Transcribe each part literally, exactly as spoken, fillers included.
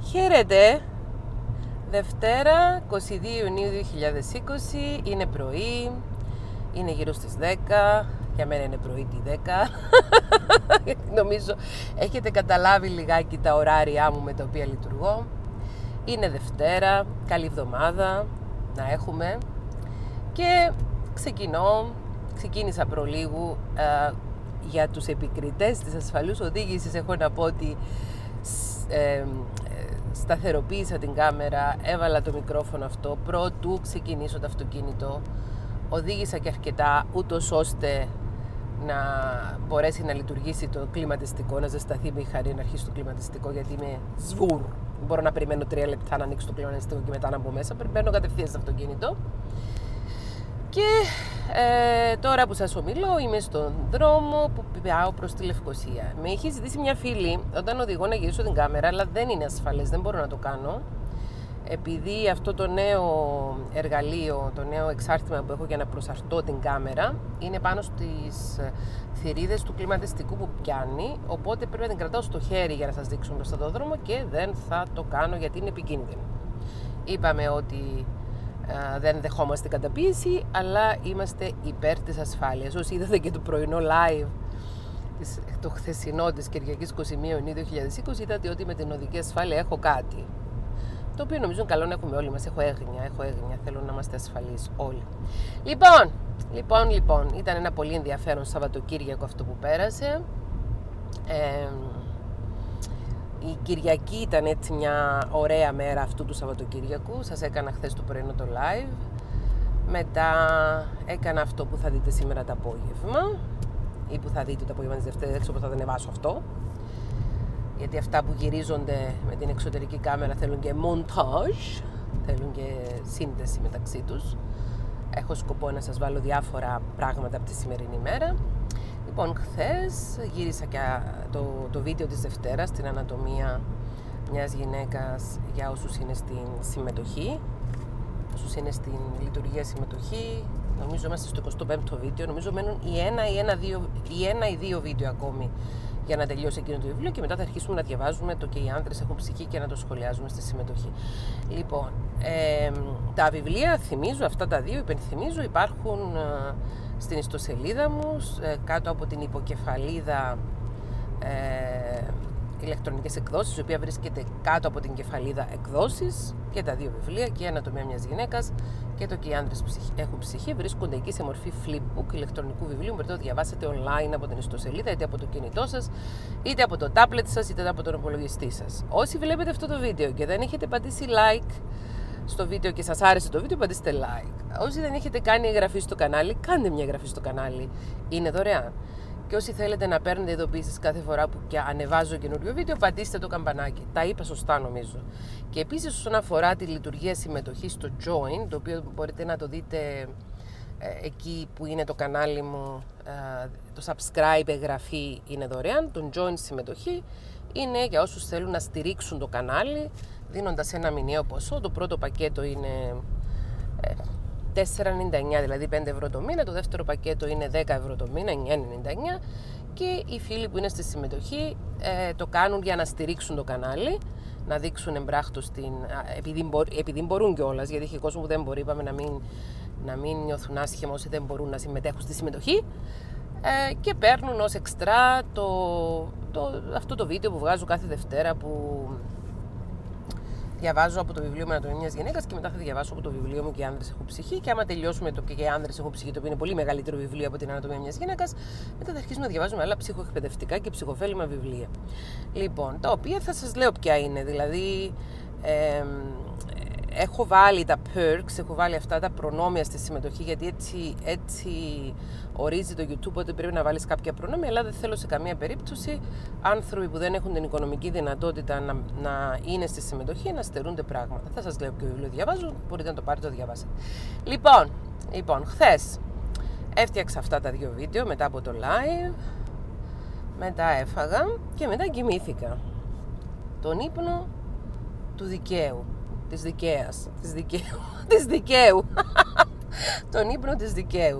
Χαίρετε! Δευτέρα, εικοστή δεύτερη Ιουνίου δύο χιλιάδες είκοσι, είναι πρωί, είναι γύρω στις δέκα, για μένα είναι πρωί τη δέκα, νομίζω έχετε καταλάβει λιγάκι τα ωράρια μου με τα οποία λειτουργώ. Είναι Δευτέρα, καλή εβδομάδα να έχουμε και ξεκινώ, ξεκίνησα προλίγου ε, για τους επικριτές της ασφαλούς οδήγησης. Έχω να πω ότι ε, σταθεροποίησα την κάμερα, έβαλα το μικρόφωνο αυτό προτού ξεκινήσω το αυτοκίνητο, οδήγησα και αρκετά ούτως ώστε να μπορέσει να λειτουργήσει το κλιματιστικό, να ζεσταθεί με η χαρή να αρχίσει το κλιματιστικό, γιατί είμαι σβουρ. Μπορώ να περιμένω τρία λεπτά να ανοίξω το κλιματιστικό και μετά να μπω μέσα. Περιμένω κατευθείαν στο αυτοκίνητο. Και ε, τώρα που σας ομιλώ είμαι στον δρόμο που πάω προς τη Λευκοσία. Με είχε ζητήσει μια φίλη όταν οδηγώ να γυρίσω την κάμερα, αλλά δεν είναι ασφαλές, δεν μπορώ να το κάνω. Επειδή αυτό το νέο εργαλείο, το νέο εξάρτημα που έχω για να προσαρτώ την κάμερα είναι πάνω στις θηρίδες του κλιματιστικού που πιάνει, οπότε πρέπει να την κρατάω στο χέρι για να σας δείξω μπροστά το δρόμο και δεν θα το κάνω γιατί είναι επικίνδυνο. Είπαμε ότι Uh, δεν δεχόμαστε καταπίεση, αλλά είμαστε υπέρ της ασφάλειας. Όσοι είδατε και το πρωινό live, το χθεσινό της Κυριακής εικοστή πρώτη Ιουνίου δύο χιλιάδες είκοσι, είδατε ότι με την οδική ασφάλεια έχω κάτι. Το οποίο νομίζω είναι καλό να έχουμε όλοι μας. Έχω έγνοια, έχω έγνοια. Θέλω να είμαστε ασφαλείς όλοι. Λοιπόν, λοιπόν, λοιπόν, ήταν ένα πολύ ενδιαφέρον Σαββατοκύριακο αυτό που πέρασε. Ε, Η Κυριακή ήταν έτσι μια ωραία μέρα αυτού του Σαββατοκύριακου. Σας έκανα χθες το πρωινό το live. Μετά έκανα αυτό που θα δείτε σήμερα το απόγευμα. Ή που θα δείτε το απόγευμα της Δευτέρας, δεν ξέρω πώς θα το ανεβάσω αυτό. Γιατί αυτά που γυρίζονται με την εξωτερική κάμερα θέλουν και montage. Θέλουν και σύνδεση μεταξύ τους. Έχω σκοπό να σας βάλω διάφορα πράγματα από τη σημερινή μέρα. Λοιπόν, χθες γύρισα και το, το βίντεο της Δευτέρας, την ανατομία μιας γυναίκας για όσους είναι στην συμμετοχή, όσους είναι στην λειτουργία συμμετοχή. Νομίζω είμαστε στο εικοστό πέμπτο βίντεο, νομίζω μένουν η ένα ή, ένα, δύο, η ένα ή δύο βίντεο ακόμη για να τελειώσει εκείνο το βιβλίο και μετά θα αρχίσουμε να διαβάζουμε το και οι άντρες έχουν ψυχή και να το σχολιάζουμε στη συμμετοχή. Λοιπόν, ε, τα βιβλία, θυμίζω, αυτά τα δύο, υπενθυμίζω, υπάρχουν ε, στην ιστοσελίδα μου, ε, κάτω από την υποκεφαλίδα ε, ηλεκτρονικές εκδόσεις, η οποία βρίσκεται κάτω από την κεφαλίδα εκδόσεις, και τα δύο βιβλία, και η Ανατομία μιας γυναίκας και το και οι άντρες έχουν ψυχή, βρίσκονται εκεί σε μορφή flipbook ηλεκτρονικού βιβλίου. Μπορείτε να το διαβάσετε online από την ιστοσελίδα, είτε από το κινητό σας, είτε από το tablet σας, είτε από τον υπολογιστή σας. Όσοι βλέπετε αυτό το βίντεο και δεν έχετε πατήσει like στο βίντεο και σας άρεσε το βίντεο, πατήστε like. Όσοι δεν έχετε κάνει εγγραφή στο κανάλι, κάντε μια εγγραφή στο κανάλι. Είναι δωρεάν. Και όσοι θέλετε να παίρνετε ειδοποιήσεις κάθε φορά που και ανεβάζω καινούριο βίντεο, πατήστε το καμπανάκι. Τα είπα σωστά νομίζω. Και επίσης όσον αφορά τη λειτουργία συμμετοχής στο Join, το οποίο μπορείτε να το δείτε ε, εκεί που είναι το κανάλι μου, ε, το subscribe, εγγραφή είναι δωρεάν. Το Join συμμετοχή είναι για όσους θέλουν να στηρίξουν το κανάλι, δίνοντας ένα μηνιαίο ποσό. Το πρώτο πακέτο είναι ε, τέσσερα ενενήντα εννιά, δηλαδή πέντε ευρώ το μήνα. Το δεύτερο πακέτο είναι δέκα ευρώ το μήνα, εννιά ενενήντα εννιά. Και οι φίλοι που είναι στη συμμετοχή ε, το κάνουν για να στηρίξουν το κανάλι, να δείξουν εμπράκτος στην, επειδή, μπο, επειδή μπορούν κιόλας, γιατί έχει κόσμο που δεν μπορεί, είπαμε να μην, να μην νιώθουν άσχημα όσοι δεν μπορούν να συμμετέχουν στη συμμετοχή, ε, και παίρνουν ως εξτρά το, το, αυτό το βίντεο που βγάζω κάθε Δευτέρα, που διαβάζω από το βιβλίο μου Ανατομία μιας γυναίκας και μετά θα διαβάσω από το βιβλίο μου και οι άντρες έχουν ψυχή. Και άμα τελειώσουμε το και οι άντρες έχουν ψυχή, το οποίο είναι πολύ μεγαλύτερο βιβλίο από την Ανατομία μιας γυναίκας, μετά θα αρχίσουμε να διαβάζουμε άλλα ψυχοεκπαιδευτικά και ψυχοφέλιμα βιβλία. Λοιπόν, τα οποία θα σας λέω ποια είναι. Δηλαδή, ε, έχω βάλει τα perks, έχω βάλει αυτά τα προνόμια στη συμμετοχή, γιατί έτσι, έτσι ορίζει το YouTube ότι πρέπει να βάλεις κάποια προνόμια, αλλά δεν θέλω σε καμία περίπτωση άνθρωποι που δεν έχουν την οικονομική δυνατότητα να, να είναι στη συμμετοχή να στερούνται πράγματα. Θα σας λέω ποιο βιβλίο διαβάζω, μπορείτε να το πάρετε, το διαβάσετε. Λοιπόν, λοιπόν, χθες έφτιαξα αυτά τα δύο βίντεο μετά από το live, μετά έφαγα και μετά κοιμήθηκα. Τον ύπνο του δικαίου. Της δικαίας, της δικαίου, της δικαίου, τον ύπνο της δικαίου.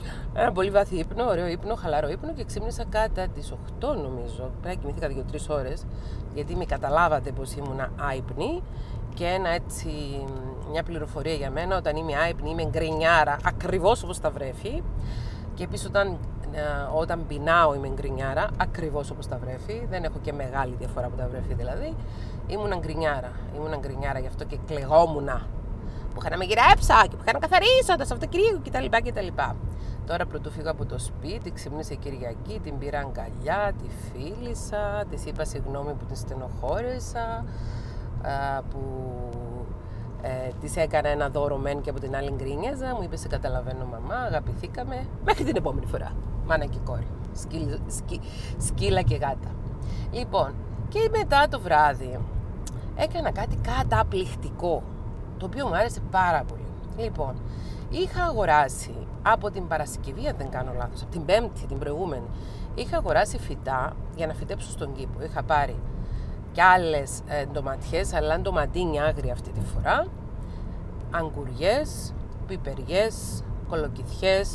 Ένα πολύ βαθύ ύπνο, ωραίο ύπνο, χαλαρό ύπνο και ξύπνησα κατά τις οκτώ νομίζω. Πρέπει να κοιμηθήκα δύο τρεις ώρες, γιατί με καταλάβατε πως ήμουνα άυπνη. Και ένα έτσι, μια πληροφορία για μένα, όταν είμαι άυπνη είμαι γκρινιάρα, ακριβώς όπως τα βρέφη. Και επίσης όταν, όταν πεινάω είμαι γκρινιάρα, ακριβώς όπως τα βρέφη. Δεν έχω και μεγάλη διαφορά από τα βρέφη δηλαδή. Ήμουνα γκρινιάρα, ήμουνα γκρινιάρα, γι' αυτό και κλεγόμουνα. Που είχα να με γυρέψω και που είχα να καθαρίσω τα Σαββατοκυριακού κτλ. κτλ. Τώρα πρωτού φύγω από το σπίτι, ξύπνησε η Κυριακή, την πήρα αγκαλιά, τη φίλησα, της είπα συγγνώμη που την στενοχώρεσα, που ε, της έκανα ένα δώρο μεν και από την άλλη γκρίνιαζα, μου είπε σε καταλαβαίνω μαμά, αγαπηθήκαμε, μέχρι την επόμενη φορά, μάνα και κόρη, σκύλ, σκύ, σκύλα και γάτα. Λοιπόν, και μετά το βράδυ έκανα κάτι καταπληκτικό, το οποίο μου άρεσε πάρα πολύ. Λοιπόν, είχα αγοράσει από την Παρασκευή, αν δεν κάνω λάθος, από την Πέμπτη, την προηγούμενη, είχα αγοράσει φυτά για να φυτέψω στον κήπο. Είχα πάρει κι άλλες ε, ντοματιές, αλλά ντοματίνια άγρια αυτή τη φορά, αγκουριές, πιπεριές, κολοκυθιές,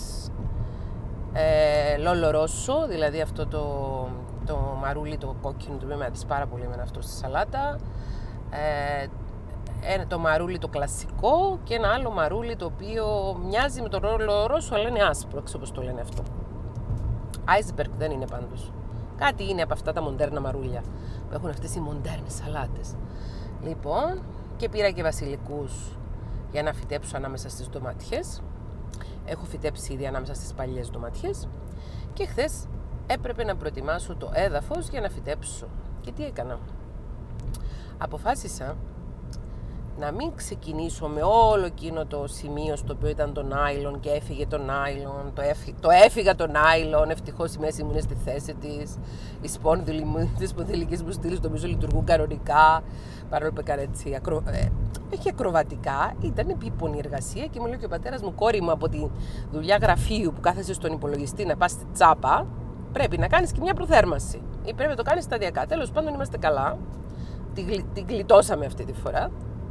ε, λόλο-ρόσο, δηλαδή αυτό το, το μαρούλι, το κόκκινο, το οποίο με αρέσει πάρα πολύ με αυτό στη σαλάτα, ε, ένα, το μαρούλι το κλασικό και ένα άλλο μαρούλι το οποίο μοιάζει με το λόλο-ρόσο, αλλά είναι άσπρο, ξέρω πώς το λένε αυτό. Iceberg δεν είναι πάντως. Κάτι είναι από αυτά τα μοντέρνα μαρούλια που έχουν αυτές οι μοντέρνες σαλάτες. Λοιπόν, και πήρα και βασιλικούς για να φυτέψω ανάμεσα στις ντοματιές. Έχω φυτέψει ήδη ανάμεσα στις παλιές ντοματιές. Και χθες έπρεπε να προετοιμάσω το έδαφος για να φυτέψω. Και τι έκανα? Αποφάσισα να μην ξεκινήσω με όλο εκείνο το σημείο στο οποίο ήταν το νάιλον και έφυγε το νάιλον, το, έφυ... το έφυγα το νάιλον, ευτυχώς η μέση μου είναι στη θέση της, οι σπόνδυλοι μου, τις σπονδυλικές μου στήλες νομίζω λειτουργούν κανονικά, παρόλο που έκανα έτσι, ακρο... ε, όχι ακροβατικά, ήταν επίπονη εργασία και μου λέει και ο πατέρας μου, κόρη μου, από τη δουλειά γραφείου που κάθεσαι στον υπολογιστή να πας στη τσάπα, πρέπει να κάνεις και μια προθέρμανση ή πρέπει να το κάνεις σταδιακά. Τέλος πάντων είμαστε καλά, την, γλι... την γλιτώσαμε αυτή τη φορά.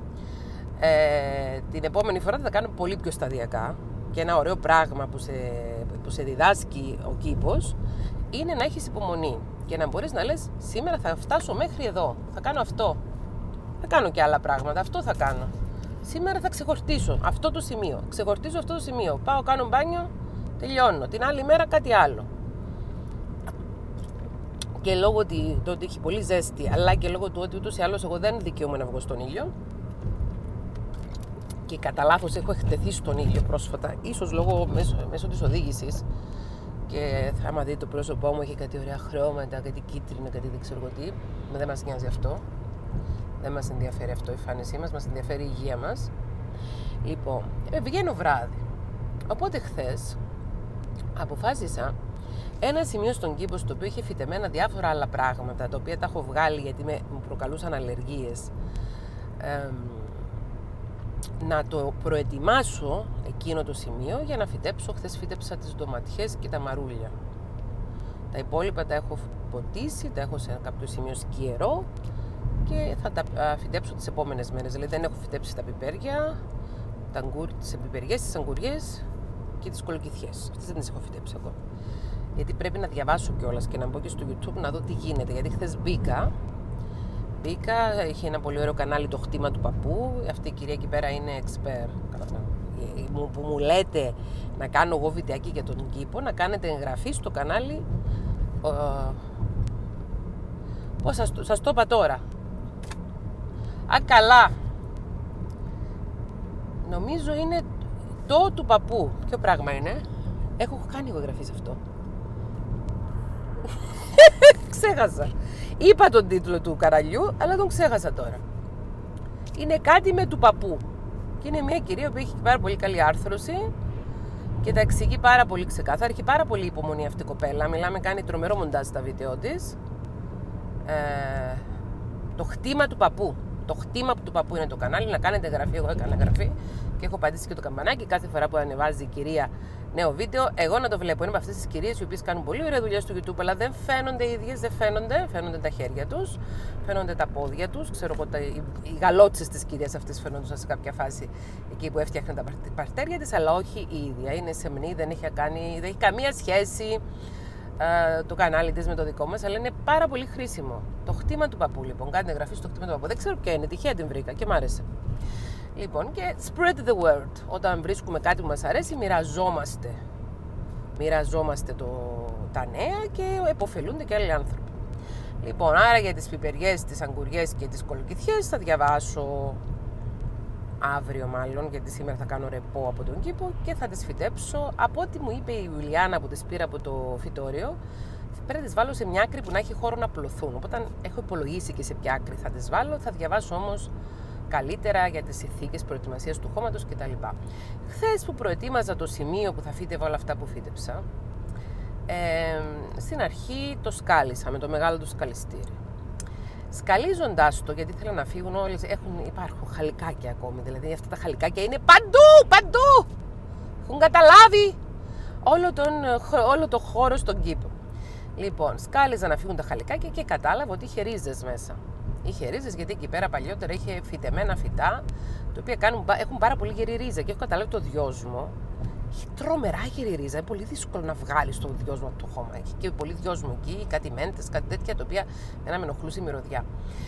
Ε, την επόμενη φορά θα τα κάνω πολύ πιο σταδιακά και ένα ωραίο πράγμα που σε, που σε διδάσκει ο κήπος είναι να έχεις υπομονή και να μπορείς να λες σήμερα θα φτάσω μέχρι εδώ, θα κάνω αυτό, θα κάνω και άλλα πράγματα, αυτό θα κάνω, σήμερα θα ξεχορτήσω αυτό το σημείο, ξεχορτίζω αυτό το σημείο, πάω κάνω μπάνιο, τελειώνω, την άλλη μέρα κάτι άλλο. Και λόγω ότι, το ότι έχει πολύ ζέστη, αλλά και λόγω του ότι ούτως ή άλλως εγώ δεν δικαιούμαι να βγω στον ήλιο και κατά λάθος έχω εκτεθεί στον ήλιο πρόσφατα, ίσως λόγω μέσω, μέσω της οδήγησης, και θα άμα δείτε το πρόσωπό μου έχει κάτι ωραία χρώματα, κάτι κίτρινα, κάτι δεν ξέρω τι, δεν μας νοιάζει αυτό, δεν μας ενδιαφέρει αυτό η εμφάνισή μας, μας ενδιαφέρει η υγεία μας. Λοιπόν, βγαίνω βράδυ, οπότε χθες αποφάσισα ένα σημείο στον κήπο στο οποίο είχε φυτεμένα διάφορα άλλα πράγματα, τα οποία τα έχω βγάλει γιατί με, μου προκαλούσαν αλλεργίες, ε, να το προετοιμάσω εκείνο το σημείο για να φυτέψω. Χθες φύτεψα τις ντοματιές και τα μαρούλια. Τα υπόλοιπα τα έχω ποτίσει, τα έχω σε κάποιο σημείο σκιερό και θα τα φυτέψω τις επόμενες μέρες. Δηλαδή δεν έχω φυτέψει τα πιπέρια, τα αγκουρ, τις πιπεριές, τις αγκουριές και τις κολοκυθιές. Αυτές δεν τις έχω φυτέψει ακόμα. Γιατί πρέπει να διαβάσω κιόλας και να μπω και στο YouTube να δω τι γίνεται. Γιατί χθες μπήκα Μπήκα, είχε ένα πολύ ωραίο κανάλι, το χτήμα του παππού. Αυτή η κυρία εκεί πέρα είναι expert. Που μου λέτε να κάνω εγώ βιντεάκι για τον κήπο, να κάνετε εγγραφή στο κανάλι. Uh, πώς σας, σας το είπα τώρα. Α, καλά. Νομίζω είναι το του παππού. Ποιο πράγμα είναι? Έχω κάνει εγώ εγγραφή σε αυτό. Ξέχασα. Είπα τον τίτλο του καραλιού, αλλά τον ξέχασα τώρα. Είναι κάτι με του παππού. Και είναι μια κυρία που έχει πάρα πολύ καλή άρθρωση και τα εξηγεί πάρα πολύ ξεκάθαρα. Έχει πάρα πολύ υπομονή αυτή η κοπέλα. Μιλάμε, κάνει τρομερό μοντάζ στα βίντεο της. Ε, το χτήμα του παππού. Το χτήμα του παππού είναι το κανάλι, να κάνετε εγγραφή. Εγώ έκανα εγγραφή και έχω πατήσει και το καμπανάκι. Κάθε φορά που ανεβάζει η κυρία νέο βίντεο, εγώ να το βλέπω. Είναι από αυτές τις κυρίες οι οποίες κάνουν πολύ ωραία δουλειά στο YouTube, αλλά δεν φαίνονται οι ίδιες, δεν φαίνονται. Φαίνονται τα χέρια τους, φαίνονται τα πόδια τους. Ξέρω εγώ, τα, οι, οι γαλότσες της κυρίας αυτής φαίνονταν σε κάποια φάση εκεί που έφτιαχνε τα παρτέρια της, αλλά όχι η ίδια. Είναι σεμνή, δεν έχει, κάνει, δεν έχει καμία σχέση ε, το κανάλι της με το δικό μας, αλλά είναι πάρα πολύ χρήσιμο. Το χτήμα του παππού, λοιπόν. Κάντε εγγραφή στο χτήμα του παππού. Δεν ξέρω ποια είναι, τυχαία την βρήκα και μ' άρεσε. Λοιπόν, και spread the word. Όταν βρίσκουμε κάτι που μας αρέσει, μοιραζόμαστε. Μοιραζόμαστε το, τα νέα και επωφελούνται και άλλοι άνθρωποι. Λοιπόν, άρα για τις πιπεριές, τις αγκουριές και τις κολοκυθιές θα διαβάσω αύριο μάλλον, γιατί σήμερα θα κάνω ρεπό από τον κήπο και θα τις φυτέψω. Από ό,τι μου είπε η Ιουλιάνα που τις πήρα από το φυτόριο, πρέπει να τις βάλω σε μια άκρη που να έχει χώρο να πλωθούν. Οπότε έχω υπολογίσει και σε ποια άκρη θα τις βάλω. Θα διαβάσω όμως καλύτερα για τις συνθήκες προετοιμασίας του χώματος κτλ. Χθες που προετοίμαζα το σημείο που θα φύτευα όλα αυτά που φύτεψα, ε, στην αρχή το σκάλισα με το μεγάλο του σκαλιστήρι. Σκαλίζοντας το, γιατί ήθελα να φύγουν όλες, έχουν, υπάρχουν χαλικάκια ακόμη, δηλαδή αυτά τα χαλικάκια είναι παντού, παντού! Έχουν καταλάβει όλο, τον, όλο το χώρο στον κήπο. Λοιπόν, σκάλιζα να φύγουν τα χαλικάκια και κατάλαβα ότι είχε ρίζες μέσα. Είχε ρίζες γιατί εκεί πέρα παλιότερα είχε φυτεμένα φυτά, τα οποία κάνουν, έχουν πάρα πολύ γερή ρίζα. Και έχω καταλάβει το δυόσμο. Έχει τρομερά γερή ρίζα. Είναι πολύ δύσκολο να βγάλει το δυόσμο από το χώμα. Έχει και πολύ δυόσμο εκεί, κάτι μέντες, κάτι τέτοια, τα οποία ένα με ενοχλούσε η μυρωδιά.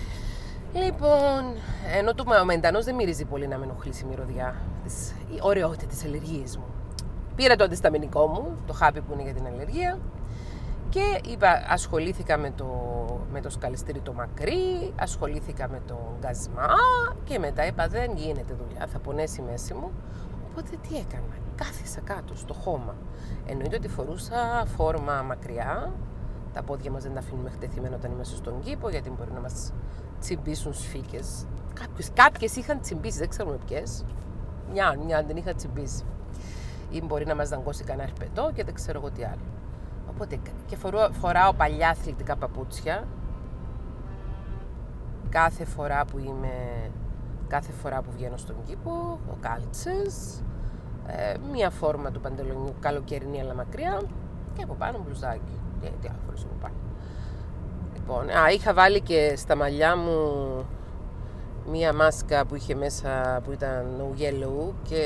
Λοιπόν, ενώ το μεντανός δεν μυρίζει πολύ να με ενοχλήσει η μυρωδιά, η ωραιότητα της αλλεργίας μου. Πήρα το αντισταμινικό μου, το χάπι που είναι για την αλλεργία. Και είπα, ασχολήθηκα με το, με το σκαλιστήρι το μακρύ, ασχολήθηκα με το γκασμά και μετά είπα δεν γίνεται δουλειά, θα πονέσει η μέση μου. Οπότε τι έκανα, κάθισα κάτω στο χώμα. Εννοείται ότι φορούσα φόρμα μακριά, τα πόδια μας δεν τα αφήνουμε εκτεθειμένα όταν είμαστε στον κήπο, γιατί μπορεί να μας τσιμπήσουν σφίκες. Κάποιες, κάποιες είχαν τσιμπήσει, δεν ξέρουμε ποιες. Μια, μια δεν είχα τσιμπήσει. Ή μπορεί να μας δαγκώσει κανένα αρπετό και δεν ξέρω εγώ τι άλλο. Οπότε και φοράω παλιά αθλητικά παπούτσια κάθε φορά που είμαι, κάθε φορά που βγαίνω στον κήπο, ο κάλτσες, ε, μία φόρμα του παντελονιού καλοκαιρινή αλλά μακριά και από πάνω μπλουζάκι. Τι, τι άλλο φορές από πάνω. Λοιπόν, α, είχα βάλει και στα μαλλιά μου μία μάσκα που είχε μέσα που ήταν no yellow και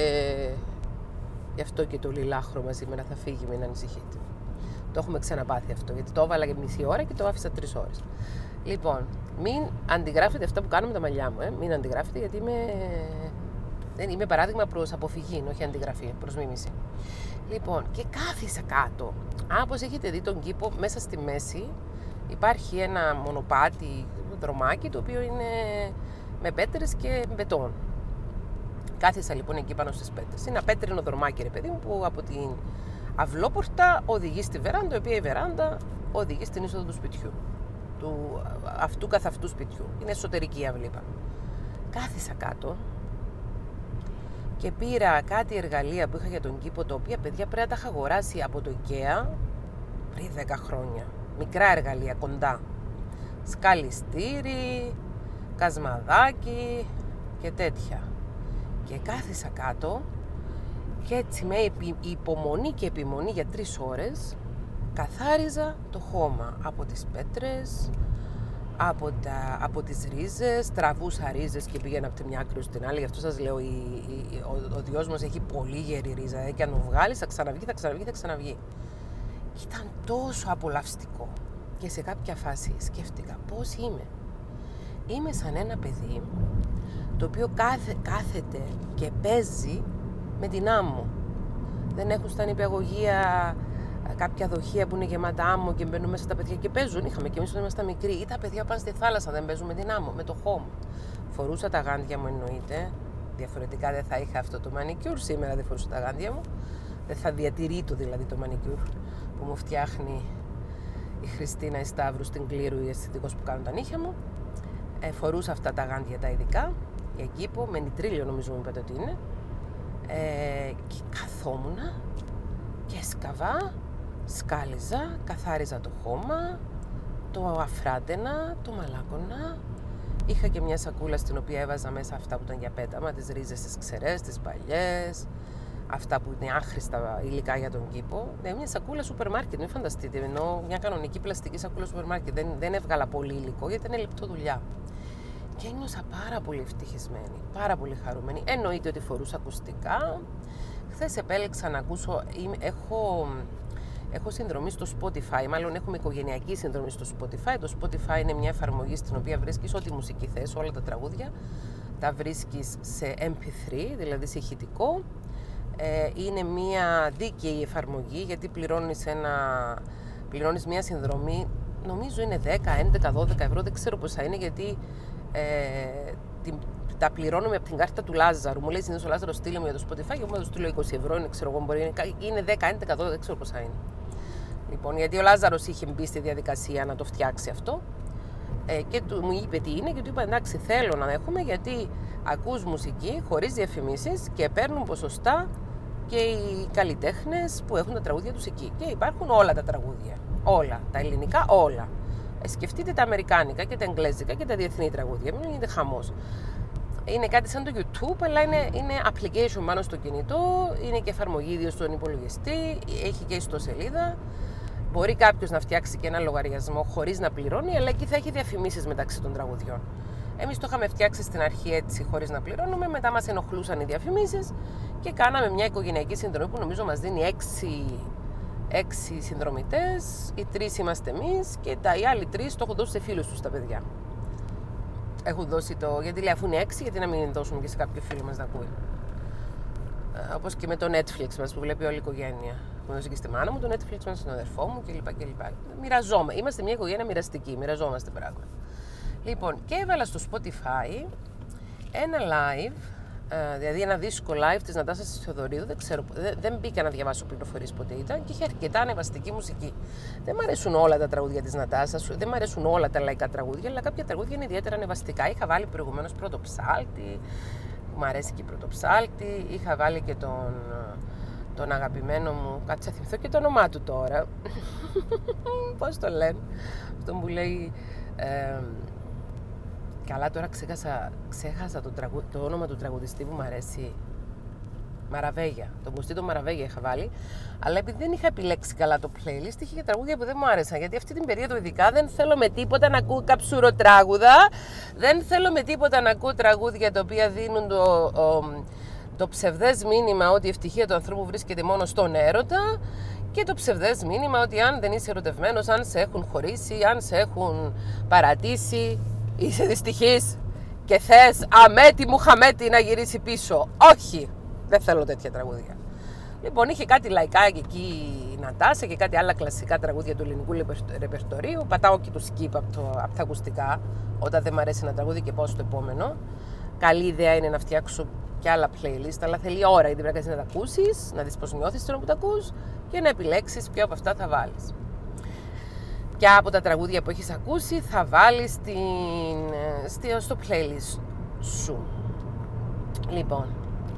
γι' αυτό και το λιλάχρωμα σήμερα θα φύγει, μην ανησυχείτε. Το έχουμε ξαναπάθει αυτό, γιατί το έβαλα για μισή ώρα και το άφησα τρεις ώρες. Λοιπόν, μην αντιγράφετε αυτά που κάνω με τα μαλλιά μου, ε. Μην αντιγράφετε, γιατί είμαι, δεν είμαι παράδειγμα προς αποφυγή, όχι αντιγραφή, προς μίμηση. Λοιπόν, και κάθισα κάτω. Α, όπως έχετε δει τον κήπο, μέσα στη μέση υπάρχει ένα μονοπάτι, δρομάκι, το οποίο είναι με πέτρες και μπετόν. Κάθισα λοιπόν εκεί πάνω στις πέτρες. Είναι ένα πέτρινο δρομάκι, ρε παιδί μου, που από την αυλόπορτα οδηγεί στη βεράντα, η οποία η βεράντα οδηγεί στην είσοδο του σπιτιού. Του αυτού καθ' αυτού σπιτιού. Είναι εσωτερική αυλή πάνω. Κάθισα κάτω και πήρα κάτι εργαλεία που είχα για τον κήπο, τα οποία παιδιά πρέπει να τα είχα αγοράσει από το IKEA πριν δέκα χρόνια. Μικρά εργαλεία, κοντά. Σκαλιστήρι, κασμαδάκι και τέτοια. Και κάθισα κάτω και έτσι με υπομονή και επιμονή για τρεις ώρες καθάριζα το χώμα από τις πέτρες, από, τα, από τις ρίζες, τραβούσα ρίζες και πήγαινα από τη μια άκρη στην άλλη. Γι' αυτό σας λέω, η, η, ο, ο Διός μας έχει πολύ γερή ρίζα, ε, και αν το βγάλεις θα ξαναβγεί, θα ξαναβγεί, θα ξαναβγεί. Ήταν τόσο απολαυστικό και σε κάποια φάση σκέφτηκα πώς είμαι. Είμαι σαν ένα παιδί το οποίο κάθε, κάθεται και παίζει με την άμμο. Δεν έχουν στα νηπιαγωγεία κάποια δοχεία που είναι γεμάτα άμμο και μπαίνουν μέσα τα παιδιά και παίζουν. Είχαμε και εμείς όταν ήμασταν μικροί. Ή τα παιδιά πάνε στη θάλασσα, δεν παίζουν με την άμμο, με το χώμα. Φορούσα τα γάντια μου, εννοείται. Διαφορετικά δεν θα είχα αυτό το μανικιούρ. Σήμερα δεν φορούσα τα γάντια μου. Δεν θα διατηρεί το δηλαδή το μανικιούρ που μου φτιάχνει η Χριστίνα η Σταύρου στην Κλήρου, η αισθητικός που κάνουν τα νύχια μου. Ε, φορούσα αυτά τα γάντια τα ειδικά για κήπο, με νητρίλιο νομίζω μου είπατε ότι είναι. Ε, και καθόμουνα και σκαβά, σκάλιζα, καθάριζα το χώμα, το αφράτενα, το μαλάκωνα Είχα και μια σακούλα στην οποία έβαζα μέσα αυτά που ήταν για πέταμα, τις ρίζες τις ξερές, τις παλιές, αυτά που είναι άχρηστα υλικά για τον κήπο. Ναι, μια σακούλα σούπερ μάρκετ, μην φανταστείτε, ενώ μια κανονική πλαστική σακούλα σούπερ μάρκετ. Δεν, δεν έβγαλα πολύ υλικό γιατί είναι λεπτό δουλειά. Και ένιωσα πάρα πολύ ευτυχισμένη, πάρα πολύ χαρούμενη. Εννοείται ότι φορούσα ακουστικά. Χθες επέλεξα να ακούσω, έχω, έχω συνδρομή στο Spotify, μάλλον έχουμε οικογενειακή συνδρομή στο Spotify. Το Spotify είναι μια εφαρμογή στην οποία βρίσκεις ό,τι μουσική θες, όλα τα τραγούδια. Τα βρίσκεις σε εμ πι θρι, δηλαδή σε ηχητικό. Ε, είναι μια δίκαιη εφαρμογή, γιατί πληρώνεις, ένα, πληρώνεις μια συνδρομή, νομίζω είναι δέκα, έντεκα, δώδεκα ευρώ, δεν ξέρω πόσα είναι, γιατί ε, την, τα πληρώνουμε από την κάρτα του Λάζαρου. Μου λέει συνήθως ο Λάζαρος, στείλε μου για το Spotify, και εγώ μου το στείλω είκοσι ευρώ, είναι, ξέρω εγώ, μπορεί, είναι, είναι δέκα, έντεκα, δώδεκα, δεν ξέρω πόσα είναι. Λοιπόν, γιατί ο Λάζαρος είχε μπει στη διαδικασία να το φτιάξει αυτό, ε, και του, μου είπε τι είναι, και του είπα εντάξει, θέλω να έχουμε, γιατί ακούς μουσική χωρίς διαφημίσεις και παίρνουν ποσοστά και οι καλλιτέχνες που έχουν τα τραγούδια τους εκεί. Και υπάρχουν όλα τα τραγούδια. Όλα. Τα ελληνικά, όλα. Ε, σκεφτείτε τα αμερικάνικα και τα εγγλέζικα και τα διεθνή τραγούδια. Μην γίνεται χαμός. Είναι κάτι σαν το YouTube, αλλά είναι, είναι application πάνω στο κινητό. Είναι και εφαρμογή ίδιο στον υπολογιστή. Έχει και ιστοσελίδα. Μπορεί κάποιος να φτιάξει και ένα λογαριασμό χωρίς να πληρώνει, αλλά εκεί θα έχει διαφημίσεις μεταξύ των τραγουδιών. Εμείς το είχαμε φτιάξει στην αρχή έτσι, χωρίς να πληρώνουμε. Μετά μας ενοχλούσαν οι διαφημίσεις και κάναμε μια οικογενειακή συνδρομή που νομίζω μας δίνει έξι, έξι συνδρομητές. Οι τρεις είμαστε εμείς και τα, οι άλλοι τρεις το έχουν δώσει σε φίλους τους τα παιδιά. Έχουν δώσει το. Γιατί λέει, αφού είναι έξι, γιατί να μην δώσουμε και σε κάποιο φίλο μας να ακούει. Όπως και με το Netflix μας που βλέπει όλη η οικογένεια. Μου δώσει και στη μάνα μου το Netflix μας, στον αδερφό μου κλπ. Μοιραζόμαστε. Είμαστε μια οικογένεια μοιραστική. Μοιραζόμαστε πράγματα. Λοιπόν, και έβαλα στο Spotify ένα live, δηλαδή ένα δίσκο live της Νατάσας Θεοδωρίδου, δεν ξέρω, δεν μπήκα να διαβάσω πληροφορίες ποτέ ήταν, και είχε αρκετά ανεβαστική μουσική. Δεν μ' αρέσουν όλα τα τραγούδια της Νατάσας, δεν μ' αρέσουν όλα τα λαϊκά τραγούδια, αλλά κάποια τραγούδια είναι ιδιαίτερα ανεβαστικά. Είχα βάλει προηγουμένως Πρωτοψάλτη, που μου αρέσει και η Πρωτοψάλτη, είχα βάλει και τον, τον αγαπημένο μου, κάτσε να θυμηθώ και το όνομά του τώρα, πώς το λένε, αυτόν που λέει... Ε, Καλά, τώρα ξέχασα, ξέχασα το, τραγου... το όνομα του τραγουδιστή που μου αρέσει. Μαραβέγια. Τον Κωστή τον Μαραβέγια είχα βάλει. Αλλά επειδή δεν είχα επιλέξει καλά το playlist, είχε και τραγούδια που δεν μου άρεσαν. Γιατί αυτή την περίοδο, ειδικά, δεν θέλω με τίποτα να ακούω καψουροτράγουδα. Δεν θέλω με τίποτα να ακούω τραγούδια τα οποία δίνουν το, το, το ψευδές μήνυμα ότι η ευτυχία του ανθρώπου βρίσκεται μόνο στον έρωτα. Και το ψευδές μήνυμα ότι αν δεν είσαι ερωτευμένος, αν σε έχουν χωρίσει, αν σε έχουν παρατήσει, είσαι δυστυχής και θες αμέτη μου χαμέτη να γυρίσει πίσω. Όχι, δεν θέλω τέτοια τραγούδια. Λοιπόν, είχε κάτι λαϊκά και εκεί η Νατάσα και κάτι άλλα κλασικά τραγούδια του ελληνικού ρεπερτορίου. Πατάω και το skip από, το, από τα ακουστικά όταν δεν μου αρέσει ένα τραγούδι και πάω στο επόμενο. Καλή ιδέα είναι να φτιάξω και άλλα playlist, αλλά θέλει ώρα, γιατί πρέπει να τα ακούσεις, να δεις πώς νιώθεις τώρα που τα ακούς και να επιλέξεις ποια από αυτά θα βάλεις. Ποια από τα τραγούδια που έχεις ακούσει θα βάλεις στην, στο playlist σου. Λοιπόν,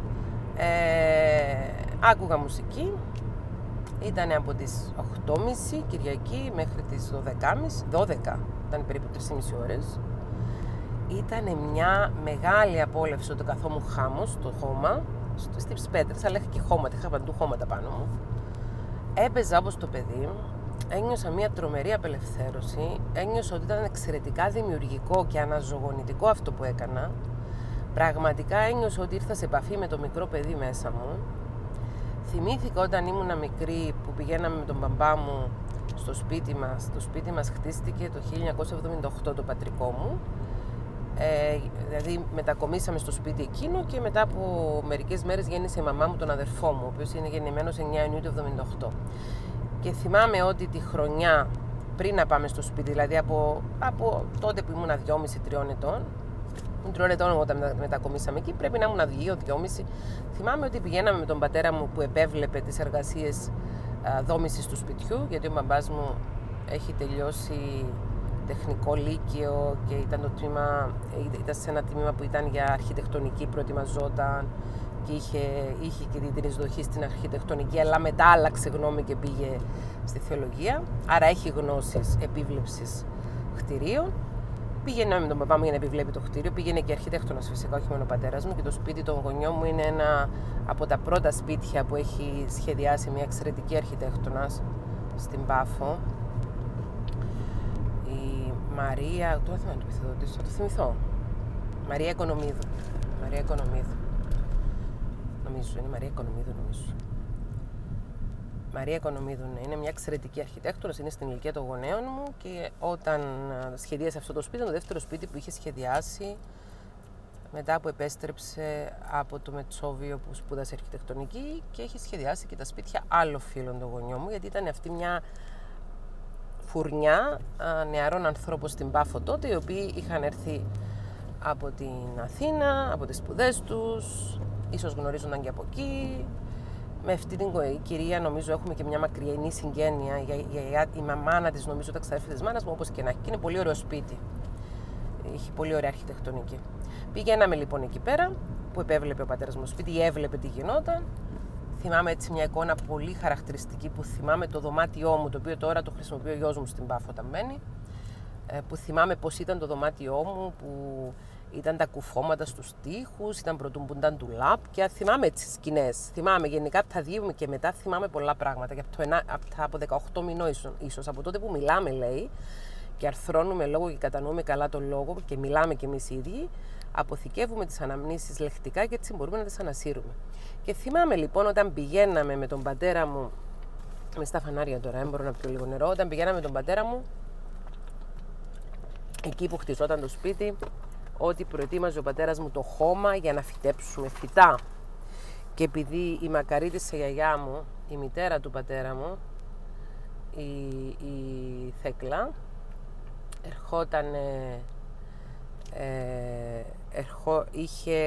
ε, άκουγα μουσική, ήταν από τις οκτώ και μισή Κυριακή μέχρι τις δώδεκα και μισή, δώδεκα, ήταν περίπου τρεις και μισή ώρες. Ήταν μια μεγάλη απόλαυση το καθόμουν χάμος στο χώμα, στις πέτρες, αλλά είχα και χώματα, είχα παντού χώματα πάνω μου. Έπαιζα όπως το παιδί. Ένιωσα μια τρομερή απελευθέρωση, ένιωσα ότι ήταν εξαιρετικά δημιουργικό και αναζωογονητικό αυτό που έκανα. Πραγματικά ένιωσα ότι ήρθα σε επαφή με το μικρό παιδί μέσα μου. Θυμήθηκα όταν ήμουνα μικρή που πηγαίναμε με τον μπαμπά μου στο σπίτι μας. Το σπίτι μας χτίστηκε το χίλια εννιακόσια εβδομήντα οκτώ, το πατρικό μου. Ε, δηλαδή μετακομίσαμε στο σπίτι εκείνο και μετά από μερικές μέρες γέννησε η μαμά μου τον αδερφό μου, ο οποίος είναι γεννημένος εννέα Ιουνίου του εβδομήντα οκτώ. Και θυμάμαι ότι τη χρονιά πριν να πάμε στο σπίτι, δηλαδή από, από τότε που ήμουν δυόμισι με τρία ετών, ήμουν τρία ετών όταν μετακομίσαμε εκεί, πρέπει να ήμουν δύο δυόμισι. Θυμάμαι ότι πηγαίναμε με τον πατέρα μου που επέβλεπε τις εργασίες δόμησης του σπιτιού, γιατί ο μπαμπάς μου έχει τελειώσει τεχνικό λύκειο και ήταν, το τμήμα, ήταν σε ένα τμήμα που ήταν για αρχιτεκτονική, προετοιμαζόταν και είχε, είχε και την εισδοχή στην αρχιτεκτονική, αλλά μετά άλλαξε γνώμη και πήγε στη θεολογία. Άρα έχει γνώσεις επίβλεψης κτηρίων. Πήγαινε με τον παπά μου για να επιβλέπει το κτίριο, πήγαινε και αρχιτέκτονας φυσικά, όχι μόνο ο πατέρας μου. Και το σπίτι των γονιών μου είναι ένα από τα πρώτα σπίτια που έχει σχεδιάσει μια εξαιρετική αρχιτέκτονας στην Πάφο. Η Μαρία, τώρα θα το θυμηθώ. Μαρία Οικονομίδου. Μαρία Οικονομίδου. Νομίζω, είναι Μαρία Οικονομίδου νομίζω. Μαρία Οικονομίδου, ναι. Είναι μια εξαιρετική αρχιτέκτονας, είναι στην ηλικία των γονέων μου και όταν σχεδίασε αυτό το σπίτι, το δεύτερο σπίτι που είχε σχεδιάσει μετά που επέστρεψε από το Μετσόβιο που σπούδασε αρχιτεκτονική και έχει σχεδιάσει και τα σπίτια άλλων φίλων των γονιών μου, γιατί ήταν αυτή μια φουρνιά νεαρών ανθρώπων στην Πάφο τότε, οι οποίοι είχαν έρθει από την Αθήνα, από τις σπουδές τους, ίσως γνωρίζονταν και από εκεί. Με αυτή την κυρία νομίζω έχουμε και μια μακριανή συγγένεια. Για, για, για, η μαμάνα της νομίζω τα ξαδέρφη της μάνας μου, όπως και να έχει. Και είναι πολύ ωραίο σπίτι. Έχει πολύ ωραία αρχιτεκτονική. Πηγαίναμε λοιπόν εκεί πέρα που επέβλεπε ο πατέρας μου στο σπίτι, έβλεπε τι γινόταν. Θυμάμαι έτσι μια εικόνα πολύ χαρακτηριστική που θυμάμαι το δωμάτιό μου, το οποίο τώρα το χρησιμοποιεί ο γιος μου στην Πάφο όταν μένει. Που θυμάμαι πως ήταν το δωμάτιό μου, που ήταν τα κουφώματα στους τοίχους, ήταν πρωτού που ήταν ντουλάπια. Θυμάμαι τις σκηνές. Θυμάμαι γενικά από τα δύο και μετά θυμάμαι πολλά πράγματα. Και από, το ένα, από, τα, από δεκαοκτώ μηνών ίσως, ίσως, από τότε που μιλάμε λέει και αρθρώνουμε λόγο και κατανοούμε καλά τον λόγο και μιλάμε κι εμείς οι ίδιοι, αποθηκεύουμε τις αναμνήσεις λεκτικά και έτσι μπορούμε να τις ανασύρουμε. Και θυμάμαι λοιπόν όταν πηγαίναμε με τον πατέρα μου, με στα φανάρια τώρα, δεν μπορώ να πιω λίγο νερό, όταν πηγαίναμε με τον πατέρα μου εκεί που χτιζόταν το σπίτι, ότι προετοίμαζε ο πατέρας μου το χώμα για να φυτέψουμε φυτά. Και επειδή η μακαρίτισσα γιαγιά μου, η μητέρα του πατέρα μου, η, η Θέκλα, ερχόταν, ε, ερχό, είχε,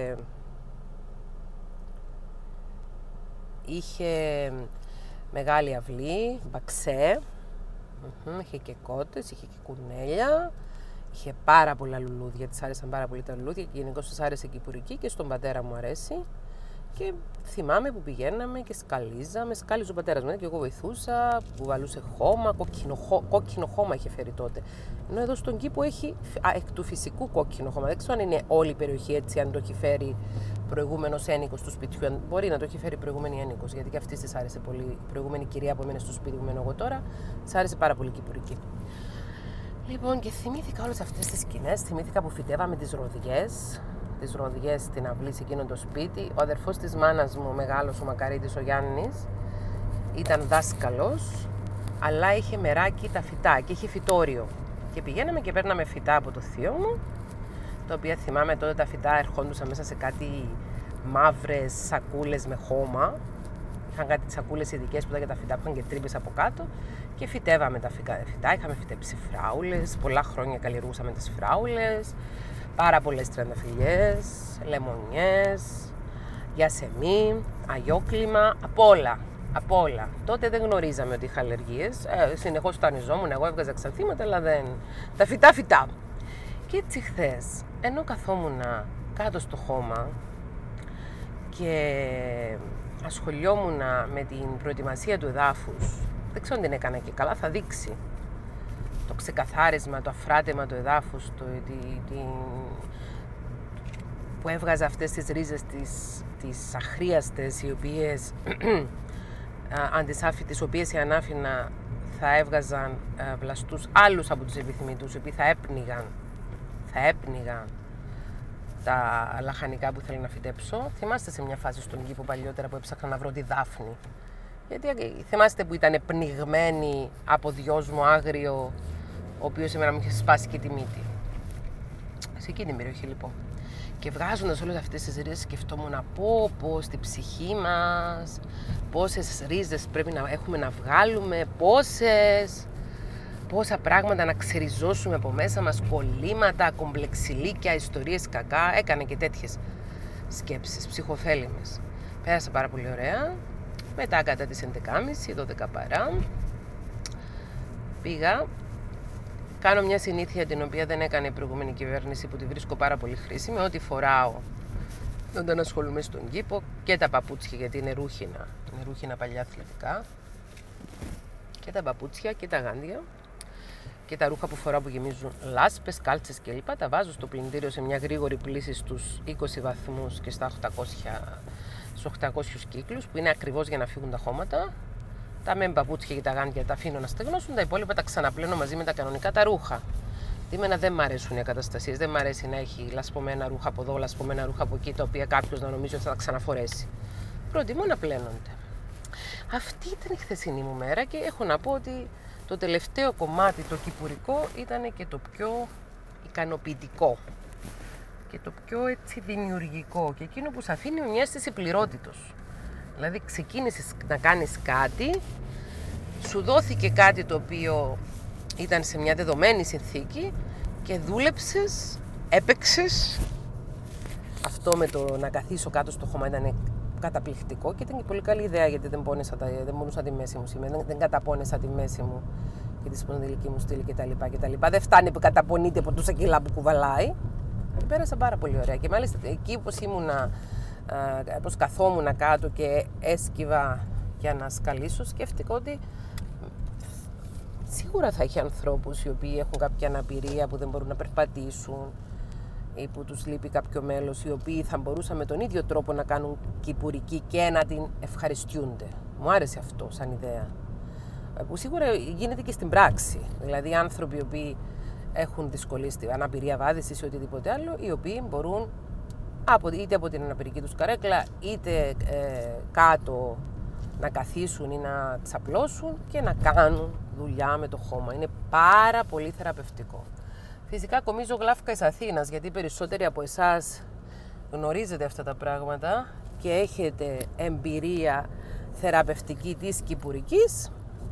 είχε μεγάλη αυλή, μπαξέ, είχε και κότες, είχε και κουνέλια. Είχε πάρα πολλά λουλούδια, της άρεσαν πάρα πολύ τα λουλούδια και γενικώς της άρεσε και η πουρική και στον πατέρα μου αρέσει. Και θυμάμαι που πηγαίναμε και σκαλίζαμε, σκάλιζε ο πατέρας μου και εγώ βοηθούσα, που βαλούσε χώμα, κόκκινο, χώ, κόκκινο χώμα είχε φέρει τότε. Ενώ εδώ στον κήπο έχει α, εκ του φυσικού κόκκινο χώμα. Δεν ξέρω αν είναι όλη η περιοχή έτσι, αν το έχει φέρει προηγούμενος ένοικος του σπιτιού. Μπορεί να το έχει φέρει προηγούμενη ένοικος, γιατί και αυτή της άρεσε πολύ. Η προηγούμενη κυρία που έμενε στο σπίτι που μένω εγώ τώρα, της άρεσε πάρα πολύ και η πουρική. Λοιπόν, και θυμήθηκα όλες αυτές τις σκηνές, θυμήθηκα που φυτεύαμε τις ροδιές, τις ροδιές στην αυλή σε εκείνο το σπίτι. Ο αδερφός της μάνας μου, ο μεγάλος, ο Μακαρίτης, ο Γιάννης, ήταν δάσκαλος, αλλά είχε μεράκι τα φυτά και είχε φυτόριο. Και πηγαίναμε και παίρναμε φυτά από το θείο μου, τα οποία θυμάμαι τότε τα φυτά ερχόντουσαν μέσα σε κάτι μαύρες σακούλες με χώμα. Είχαν κάτι σακούλες ειδικές που ήταν για τα φυτά που είχαν και τρύπες από κάτω και φυτεύαμε τα φυτά. Είχαμε φυτέψει φράουλες, πολλά χρόνια καλλιεργούσαμε τις φράουλες, πάρα πολλές τριανταφυλλιές, λεμονιές, γιασεμί, αγιόκλιμα, απ' όλα. Απ' όλα. Τότε δεν γνωρίζαμε ότι είχα αλλεργίες. Ε, συνεχώς τανιζόμουν, εγώ έβγαζα ξανθήματα, αλλά δεν. Τα φυτά, φυτά. Και έτσι χθες, ενώ καθόμουν κάτω στο χώμα και ασχολιόμουν με την προετοιμασία του εδάφους, δεν ξέρω αν την έκανα και καλά, θα δείξει. Το ξεκαθάρισμα, το αφράτεμα του εδάφους, το, τη, τη, που έβγαζα αυτές τις ρίζες τις, τις αχρίαστες, οι οποίες αντισάφι, τις οποίες οι ανάφινα θα έβγαζαν α, βλαστούς άλλους από τους επιθυμητούς, οι οποίοι θα έπνιγαν, θα έπνιγαν τα λαχανικά που ήθελα να φυτέψω. Θυμάστε σε μια φάση στον κήπο παλιότερα που έψαχνα να βρω τη Δάφνη. Γιατί θυμάστε που ήταν πνιγμένη από δυόσμο άγριο, ο οποίος εμένα μου είχε σπάσει και τη μύτη. Σε εκείνη την περιοχή λοιπόν. Και βγάζοντας όλες αυτές τις ρίζες σκεφτόμουν να πω πως στη ψυχή μας, πόσες ρίζες πρέπει να έχουμε να βγάλουμε, πόσες, πόσα πράγματα να ξεριζώσουμε από μέσα μας, κολλήματα, κομπλεξιλίκια, ιστορίες κακά. Έκανα και τέτοιες σκέψεις, ψυχοφέλιμες. Πέρασα πάρα πολύ ωραία. Μετά κατά τις έντεκα και μισή, δώδεκα παρά, πήγα. Κάνω μια συνήθεια την οποία δεν έκανε η προηγούμενη κυβέρνηση, που τη βρίσκω πάρα πολύ χρήσιμη. Ό,τι φοράω όταν ασχολούμαι στον κήπο, και τα παπούτσια, γιατί είναι ρούχινα, είναι ρούχινα παλιά αθλητικά, και τα παπούτσια και τα γάντια. και τα ρούχα που φοράω που γεμίζουν λάσπες, κάλτσες κλπ. Τα βάζω στο πλυντήριο σε μια γρήγορη πλύση στους είκοσι βαθμούς και στα οκτακόσια, στους οκτακόσιους κύκλους, που είναι ακριβώς για να φύγουν τα χώματα. Τα μεν παπούτσια και τα γάντια τα αφήνω να στεγνώσουν, τα υπόλοιπα τα ξαναπλένω μαζί με τα κανονικά τα ρούχα. Εμένα δεν μ' αρέσουν οι εγκαταστασίες, δεν μ' αρέσει να έχει λασπωμένα ρούχα από εδώ, λασπωμένα ρούχα από εκεί, τα οποία κάποιος να νομίζει ότι θα τα ξαναφορέσει. Προτιμώ να πλένονται. Αυτή ήταν η χθεσινή μου μέρα και έχω να πω ότι το τελευταίο κομμάτι, το κυπουρικό, ήταν και το πιο ικανοποιητικό και το πιο έτσι δημιουργικό και εκείνο που σε αφήνει μια αίσθηση πληρότητος. Δηλαδή ξεκίνησες να κάνεις κάτι, σου δόθηκε κάτι το οποίο ήταν σε μια δεδομένη συνθήκη και δούλεψες, έπαιξες. Αυτό με το να καθίσω κάτω στο χώμα ήταν καταπληκτικό και ήταν και πολύ καλή ιδέα, γιατί δεν πόνεσα, δεν πόνουσα τη μέση μου σήμερα, δεν, δεν καταπώνεσα τη μέση μου και τη σπονδυλική μου στήλη κτλ. κτλ. Δεν φτάνει που καταπονείται από τόσα κιλά που κουβαλάει. Και πέρασα πάρα πολύ ωραία. Και μάλιστα εκεί όπως ήμουνα, όπως καθόμουν κάτω και έσκυβα για να σκαλίσω, σκέφτηκα ότι σίγουρα θα έχει ανθρώπους οι οποίοι έχουν κάποια αναπηρία που δεν μπορούν να περπατήσουν ή που τους λείπει κάποιο μέλος, οι οποίοι θα μπορούσαν με τον ίδιο τρόπο να κάνουν κυπουρική και να την ευχαριστιούνται. Μου άρεσε αυτό σαν ιδέα. Που σίγουρα γίνεται και στην πράξη. Δηλαδή άνθρωποι οι οποίοι έχουν δυσκολίες, αναπηρία βάδισης ή οτιδήποτε άλλο, οι οποίοι μπορούν είτε από την αναπηρική τους καρέκλα, είτε ε, κάτω να καθίσουν ή να ξαπλώσουν και να κάνουν δουλειά με το χώμα. Είναι πάρα πολύ θεραπευτικό. Φυσικά κομίζω γλάφκα εις Αθήνας, γιατί περισσότεροι από εσάς γνωρίζετε αυτά τα πράγματα και έχετε εμπειρία θεραπευτική της κυπουρικής,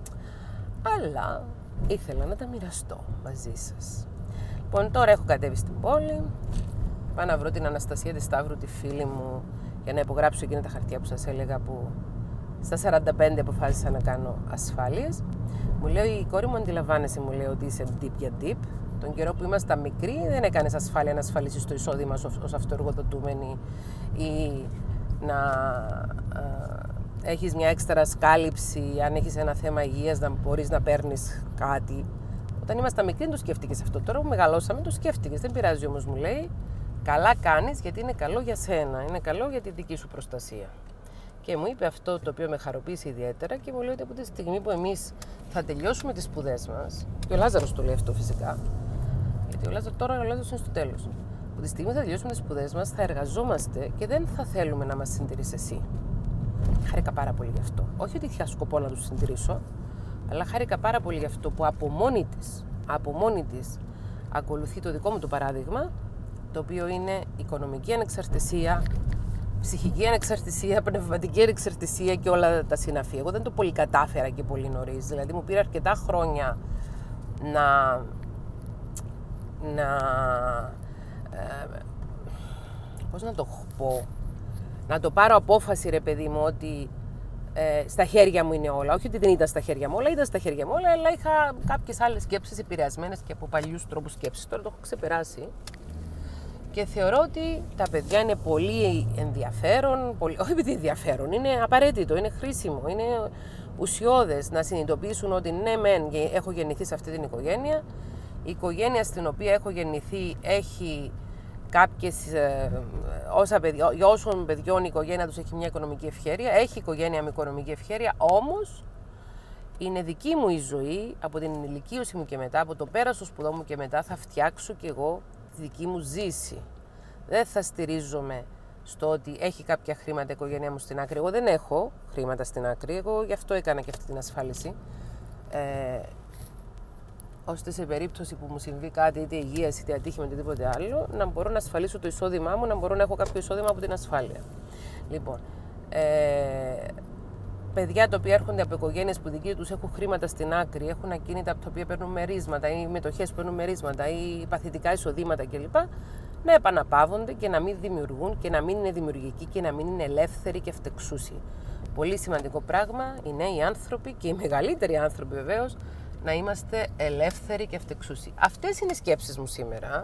αλλά ήθελα να τα μοιραστώ μαζί σας. Λοιπόν, τώρα έχω κατέβει στην πόλη, πάω να βρω την Αναστασία τη Σταύρου, τη φίλη μου, για να υπογράψω εκείνα τα χαρτιά που σας έλεγα, που στα σαράντα πέντε αποφάσισα να κάνω ασφάλειες. Μου λέει η κόρη μου, αντιλαμβάνεσαι, μου λέει, ότι είσαι deep για deep. Τον καιρό που ήμασταν μικροί δεν έκανες ασφάλεια να ασφαλίσεις το εισόδημα ως αυτοεργοδοτούμενη ή να α, έχεις μια έξτρα σκάλυψη, αν έχεις ένα θέμα υγείας να μπορείς να παίρνεις κάτι. Όταν ήμασταν μικροί δεν το σκέφτηκες αυτό. Τώρα που μεγαλώσαμε το σκέφτηκες. Δεν πειράζει όμως, μου λέει, καλά κάνεις γιατί είναι καλό για σένα, είναι καλό για τη δική σου προστασία. Και μου είπε αυτό το οποίο με χαροποίησε ιδιαίτερα και μου λέει ότι από τη στιγμή που εμείς θα τελειώσουμε τις σπουδές μας, και ο Λάζαρος το λέει αυτό φυσικά, γιατί ο Λάζαρος, τώρα ο Λάζαρος είναι στο τέλος. Από τη στιγμή που θα τελειώσουμε τις σπουδές μας, θα εργαζόμαστε και δεν θα θέλουμε να μας συντηρείς εσύ. Χάρηκα πάρα πολύ γι' αυτό. Όχι ότι είχα σκοπό να τους συντηρήσω, αλλά χάρηκα πάρα πολύ γι' αυτό που από μόνη της, από μόνη της ακολουθεί το δικό μου το παράδειγμα, το οποίο είναι οικονομική ανεξαρτησία, ψυχική ανεξαρτησία, πνευματική ανεξαρτησία και όλα τα συναφή. Εγώ δεν το πολύ κατάφερα και πολύ νωρίς. Δηλαδή μου πήρε αρκετά χρόνια να, να ε, πώς να το πω, να το πάρω απόφαση, ρε παιδί μου, ότι ε, στα χέρια μου είναι όλα. Όχι ότι δεν ήταν στα χέρια μου όλα, ήταν στα χέρια μου όλα, αλλά είχα κάποιες άλλες σκέψεις επηρεασμένες και από παλιούς τρόπους σκέψης. Τώρα το έχω ξεπεράσει. Και θεωρώ ότι τα παιδιά είναι πολύ ενδιαφέρον, πολύ, όχι επειδή ενδιαφέρον, είναι απαραίτητο, είναι χρήσιμο, είναι ουσιώδες να συνειδητοποιήσουν ότι ναι μεν έχω γεννηθεί σε αυτή την οικογένεια, η οικογένεια στην οποία έχω γεννηθεί έχει κάποιες, όσα παιδιά, για όσων παιδιών η οικογένεια τους έχει μια οικονομική ευχέρεια, έχει οικογένεια με οικονομική ευχέρεια, όμως είναι δική μου η ζωή, από την ενηλικίωση μου και μετά, από το πέρας των σπουδών μου και μετά, θα φτιάξω κι εγώ τη δική μου ζήση. Δεν θα στηρίζομαι στο ότι έχει κάποια χρήματα η οικογένεια μου στην άκρη. Εγώ δεν έχω χρήματα στην άκρη, εγώ γι' αυτό έκανα και αυτή την ασφάλιση. Ε, ώστε σε περίπτωση που μου συμβεί κάτι, είτε υγείας είτε ατύχημα είτε τίποτε άλλο, να μπορώ να ασφαλίσω το εισόδημά μου, να μπορώ να έχω κάποιο εισόδημα από την ασφάλεια. Λοιπόν, ε, παιδιά τα οποία έρχονται από οικογένειες που δικοί τους έχουν χρήματα στην άκρη, έχουν ακίνητα από τα οποία παίρνουν μερίσματα ή μετοχές που παίρνουν μερίσματα ή παθητικά εισοδήματα κλπ. Να επαναπαύονται και να μην δημιουργούν και να μην είναι δημιουργικοί και να μην είναι ελεύθεροι και αυτεξούσιοι. Πολύ σημαντικό πράγμα οι νέοι άνθρωποι και οι μεγαλύτεροι άνθρωποι βεβαίως να είμαστε ελεύθεροι και αυτεξούσιοι. Αυτές είναι οι σκέψεις μου σήμερα.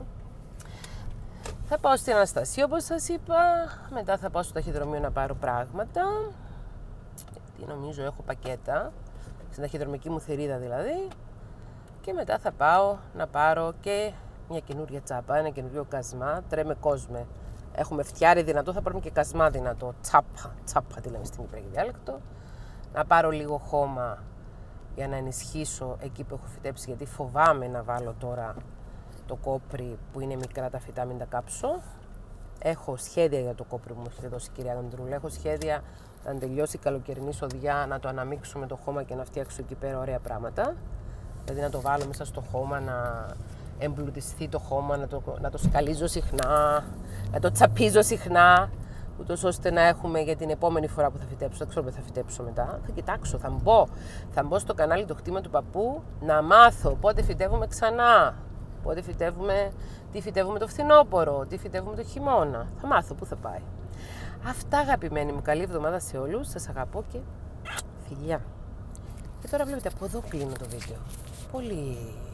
Θα πάω στην Αναστασία όπως σας είπα, μετά θα πάω στο ταχυδρομείο να πάρω πράγματα. Γιατί νομίζω έχω πακέτα, στην ταχυδρομική μου θηρίδα δηλαδή. Και μετά θα πάω να πάρω και μια καινούργια τσάπα, ένα καινούριο κασμά, τρέμε κόσμε. Έχουμε φτιάρι δυνατό, θα πάρουμε και κασμά δυνατό, τσάπα, τσάπα τη λέμε στην Κυπριακή διάλεκτο. Να πάρω λίγο χώμα για να ενισχύσω εκεί που έχω φυτέψει, γιατί φοβάμαι να βάλω τώρα το κόπρι που είναι μικρά τα φυτά, μην τα κάψω. Έχω σχέδια για το κόπρι που μου έχει δώσει η κυρία Ανδρούλα. Έχω σχέδια να τελειώσει η καλοκαιρινή σοδιά, να το αναμίξω με το χώμα και να φτιάξω εκεί πέρα ωραία πράγματα. Δηλαδή να το βάλω μέσα στο χώμα, να εμπλουτιστεί το χώμα, να το, να το σκαλίζω συχνά, να το τσαπίζω συχνά, ούτως ώστε να έχουμε για την επόμενη φορά που θα φυτέψω. Δεν ξέρω που θα φυτέψω μετά. Θα κοιτάξω, θα μπω, θα μπω στο κανάλι το χτήμα του παππού να μάθω πότε φυτεύουμε ξανά. Πότε φυτεύουμε, τι φυτεύουμε το φθινόπωρο, τι φυτεύουμε το χειμώνα. Θα μάθω πού θα πάει. Αυτά, αγαπημένοι μου. Καλή εβδομάδα σε όλους. Σας αγαπώ και φιλιά. Και τώρα βλέπετε, από εδώ κλείνω το βίντεο. Πολύ